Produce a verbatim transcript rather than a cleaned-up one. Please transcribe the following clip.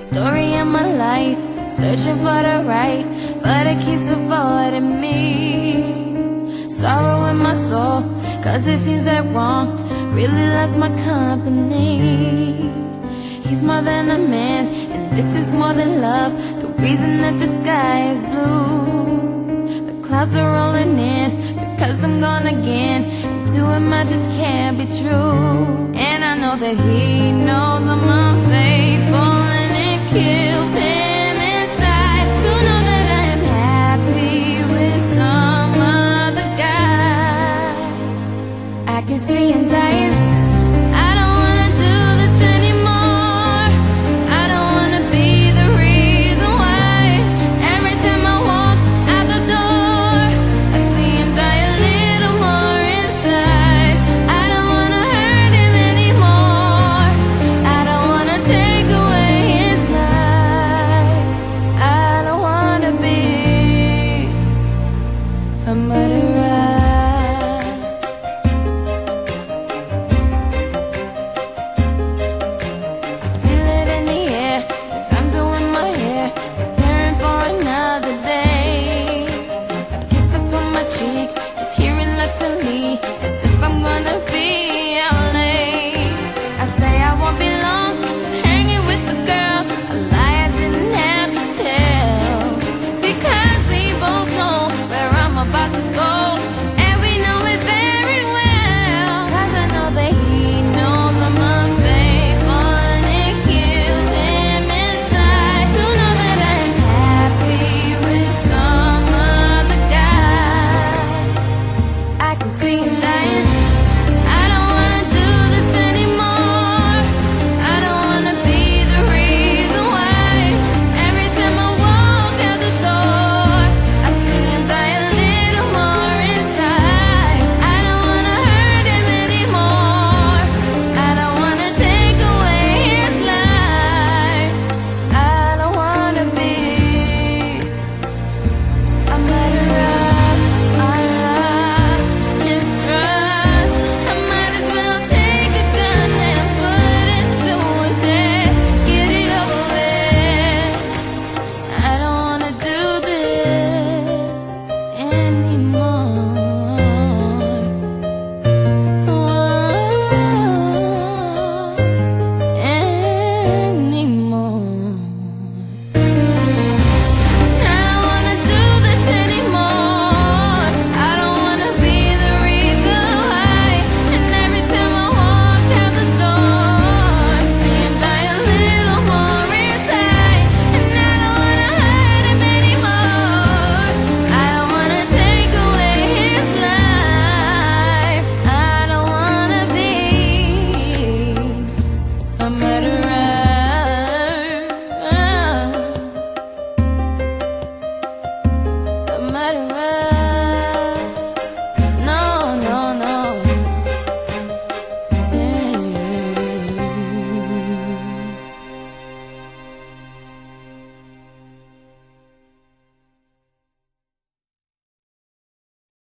story of my life, searching for the right, but it keeps avoiding me. Sorrow in my soul, cause it seems that wrong really loves my company. He's more than a man, and this is more than love, the reason that the sky is blue. The clouds are rolling in, because I'm gone again, and to him I just can't be true. And I know that he knows I'm unfaithful,